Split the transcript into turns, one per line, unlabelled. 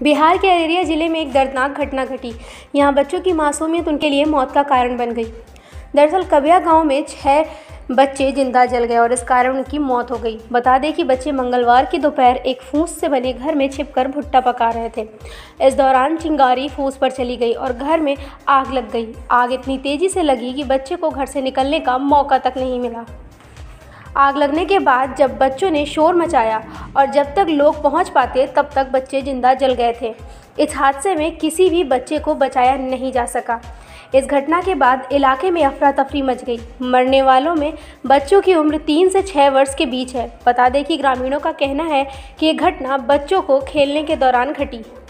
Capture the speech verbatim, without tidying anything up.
बिहार के अररिया जिले में एक दर्दनाक घटना घटी। यहाँ बच्चों की मासूमियत उनके लिए मौत का कारण बन गई। दरअसल कबिया गांव में छह बच्चे जिंदा जल गए और इस कारण उनकी मौत हो गई। बता दें कि बच्चे मंगलवार की दोपहर एक फूस से बने घर में छिपकर भुट्टा पका रहे थे। इस दौरान चिंगारी फूस पर चली गई और घर में आग लग गई। आग इतनी तेजी से लगी कि बच्चे को घर से निकलने का मौका तक नहीं मिला। आग लगने के बाद जब बच्चों ने शोर मचाया और जब तक लोग पहुंच पाते तब तक बच्चे जिंदा जल गए थे। इस हादसे में किसी भी बच्चे को बचाया नहीं जा सका। इस घटना के बाद इलाके में अफरा तफरी मच गई। मरने वालों में बच्चों की उम्र तीन से छः वर्ष के बीच है। बता दें कि ग्रामीणों का कहना है कि ये घटना बच्चों को खेलने के दौरान घटी।